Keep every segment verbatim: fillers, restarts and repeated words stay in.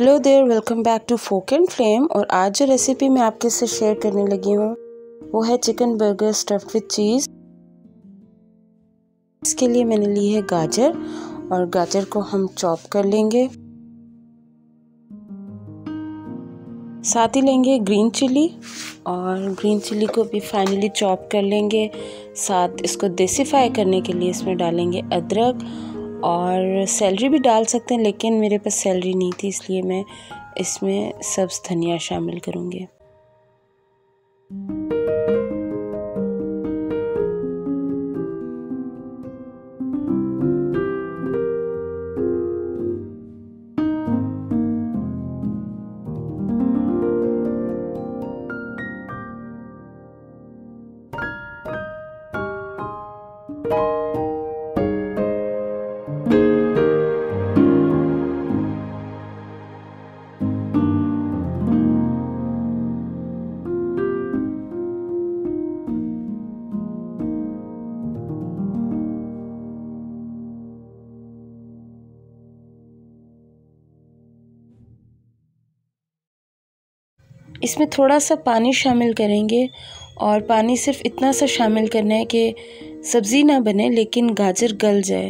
Hello there, welcome back to folk and flame. और आज जो रेसिपी मैं आपके साथ शेयर करने लगी हूँ वो है chicken burger stuffed with cheese. इसके लिए मैंने ली है गाजर और गाजर को हम चॉप कर लेंगे। साथ ही लेंगे ग्रीन चिली और ग्रीन चिली को भी फाइनली चॉप कर लेंगे। साथ इसको देसीफाई करने के लिए इसमें डालेंगे अदरक और सैलरी भी डाल सकते हैं, लेकिन मेरे पास सैलरी नहीं थी इसलिए मैं इसमें सब्ज़ धनिया शामिल करूँगी। इसमें थोड़ा सा पानी शामिल करेंगे और पानी सिर्फ इतना सा शामिल करना है कि सब्ज़ी ना बने लेकिन गाजर गल जाए।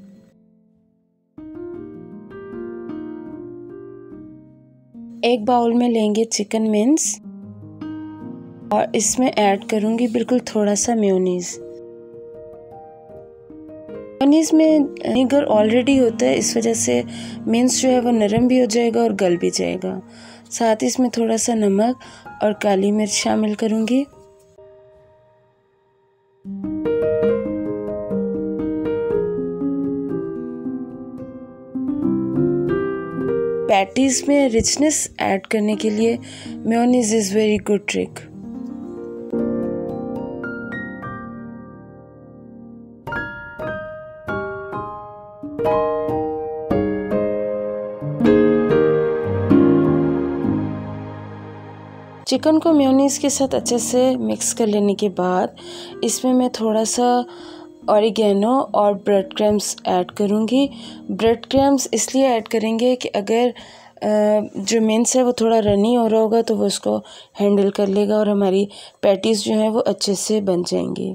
एक बाउल में लेंगे चिकन मिन्स और इसमें ऐड करूँगी बिल्कुल थोड़ा सा मेयोनीज़। मेयोनीज़ में विनेगर ऑलरेडी होता है, इस वजह से मिन्स जो है वो नरम भी हो जाएगा और गल भी जाएगा। साथ ही इसमें थोड़ा सा नमक और काली मिर्च शामिल करूँगी। पैटीज़ में रिचनेस ऐड करने के लिए mayonnaise is very good trick. Chicken को मेयोनीज़ के साथ अच्छे से मिक्स कर लेने के बाद इसमें मैं थोड़ा सा ऑरिगेनो और ब्रेड क्रम्स ऐड करूँगी। ब्रेड क्रम्स इसलिए ऐड करेंगे कि अगर जो मिन्स है वो थोड़ा रनी हो रहा होगा तो वो उसको हैंडल कर लेगा और हमारी पैटीज़ जो हैं वो अच्छे से बन जाएंगी।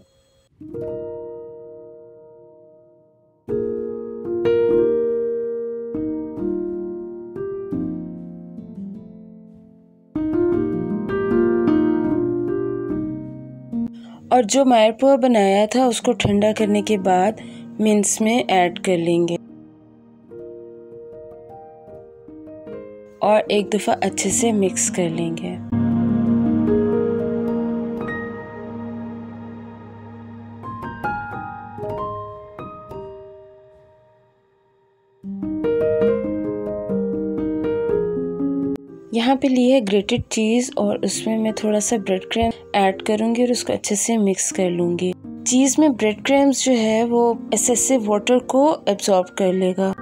और जो मायरपोहा बनाया था उसको ठंडा करने के बाद मिन्स में ऐड कर लेंगे और एक दफ़ा अच्छे से मिक्स कर लेंगे। यहाँ पे ली है ग्रेटेड चीज़ और उसमें मैं थोड़ा सा ब्रेड क्रम्स ऐड करूँगी और उसको अच्छे से मिक्स कर लूँगी। चीज़ में ब्रेड क्रम्स जो है वो एक्सेसिव वाटर को एब्जॉर्ब कर लेगा।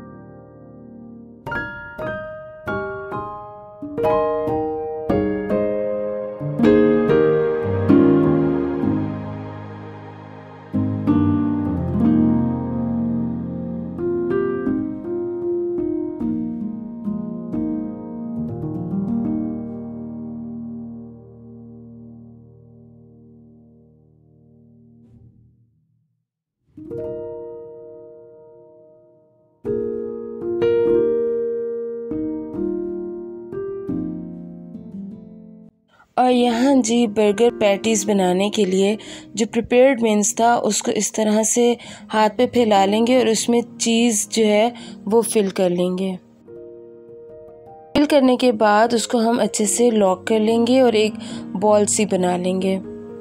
और यहाँ जी बर्गर पैटीज़ बनाने के लिए जो प्रिपेयर्ड मिन्स था उसको इस तरह से हाथ पे फैला लेंगे और उसमें चीज़ जो है वो फिल कर लेंगे। फिल करने के बाद उसको हम अच्छे से लॉक कर लेंगे और एक बॉल सी बना लेंगे।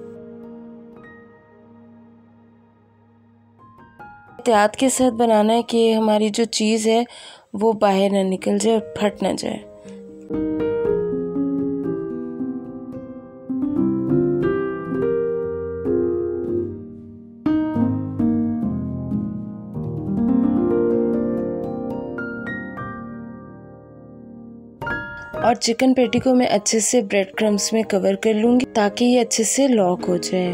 एहतियात के साथ बनाना है कि हमारी जो चीज़ है वो बाहर ना निकल जाए और फट ना जाए। और चिकन पैटी को मैं अच्छे से ब्रेड क्रम्स में कवर कर लूँगी ताकि ये अच्छे से लॉक हो जाए।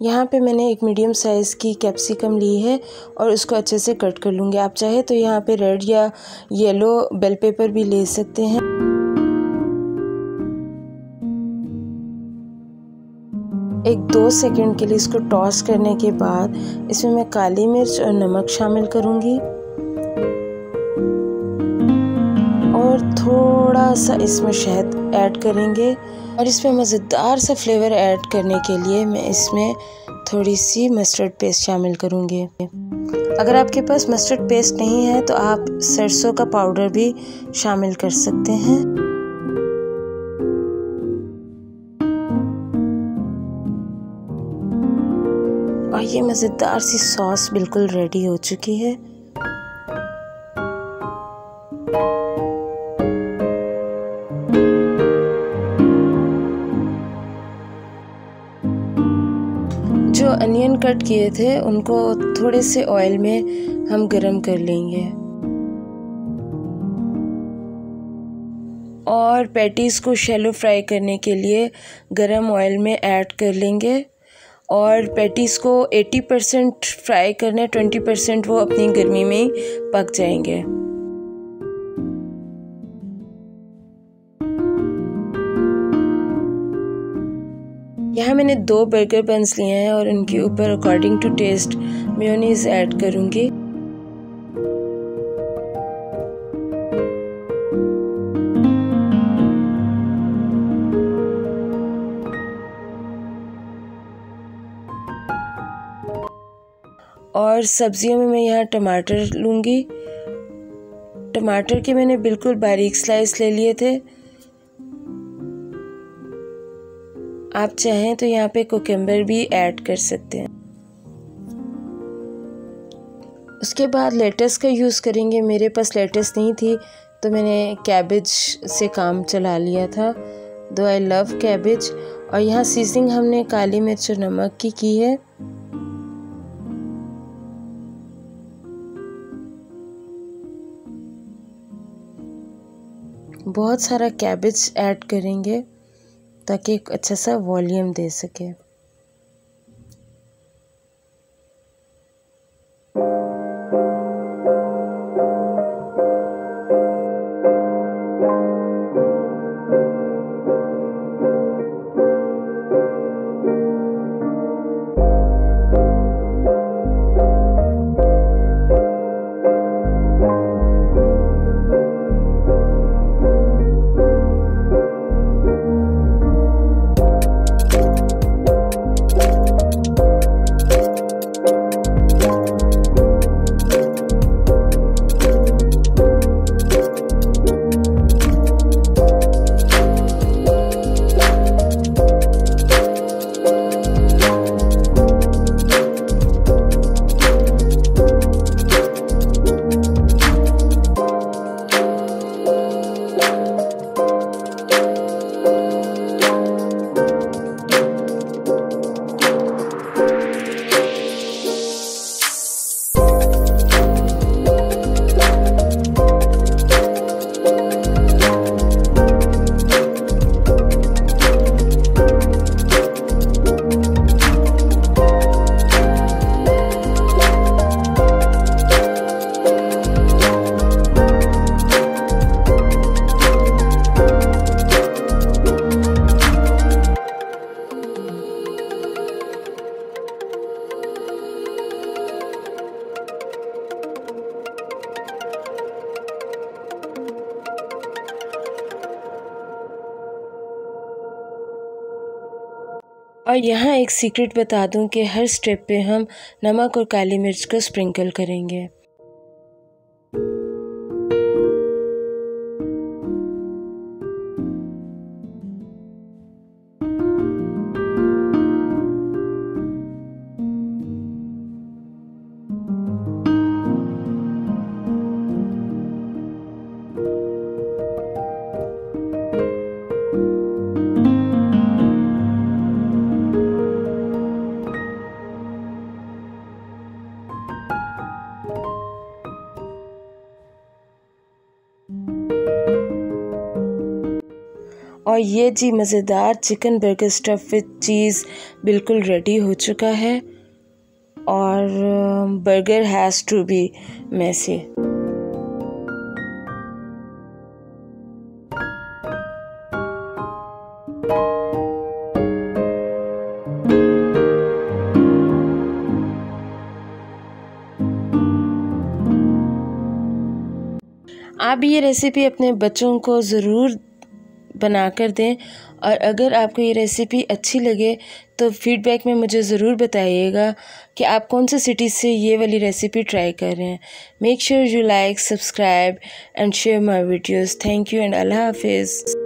यहाँ पे मैंने एक मीडियम साइज़ की कैप्सिकम ली है और उसको अच्छे से कट कर लूँगी। आप चाहे तो यहाँ पे रेड या येलो बेल पेपर भी ले सकते हैं। एक दो सेकंड के लिए इसको टॉस करने के बाद इसमें मैं काली मिर्च और नमक शामिल करूँगी और थोड़ा सा इसमें शहद ऐड करेंगे। और इसमें मज़ेदार सा फ्लेवर ऐड करने के लिए मैं इसमें थोड़ी सी मस्टर्ड पेस्ट शामिल करूँगी। अगर आपके पास मस्टर्ड पेस्ट नहीं है तो आप सरसों का पाउडर भी शामिल कर सकते हैं। और ये मज़ेदार सी सॉस बिल्कुल रेडी हो चुकी है। जो अनियन कट किए थे उनको थोड़े से ऑयल में हम गरम कर लेंगे और पैटीज़ को शैलो फ्राई करने के लिए गरम ऑयल में ऐड कर लेंगे। और पैटीज़ को अस्सी परसेंट फ्राई करने, बीस परसेंट वो अपनी गर्मी में ही पक जाएंगे। यहाँ मैंने दो बर्गर बन्स लिए हैं और उनके ऊपर according to taste mayonnaise add करूँगी। और सब्जियों में मैं यहाँ टमाटर लूँगी। टमाटर के मैंने बिल्कुल बारीक स्लाइस ले लिए थे। आप चाहें तो यहाँ पे कुकम्बर भी ऐड कर सकते हैं। उसके बाद लेटस का यूज़ करेंगे। मेरे पास लेटस नहीं थी तो मैंने कैबेज से काम चला लिया था, दो आई लव कैबेज। और यहाँ सीजनिंग हमने काली मिर्च और नमक की की है। बहुत सारा कैबेज ऐड करेंगे ताकि एक अच्छा सा वॉल्यूम दे सके। और यहाँ एक सीक्रेट बता दूं कि हर स्टेप पे हम नमक और काली मिर्च को स्प्रिंकल करेंगे। और ये जी मज़ेदार chicken burger stuff with cheese बिल्कुल रेडी हो चुका है। और burger has to be messy. आप ये रेसिपी अपने बच्चों को ज़रूर बना कर दें, और अगर आपको ये रेसिपी अच्छी लगे तो फीडबैक में मुझे ज़रूर बताइएगा कि आप कौन से सिटी से ये वाली रेसिपी ट्राई कर रहे हैं। Make sure you like, subscribe and share my videos. Thank you and अल्लाह हाफिज़।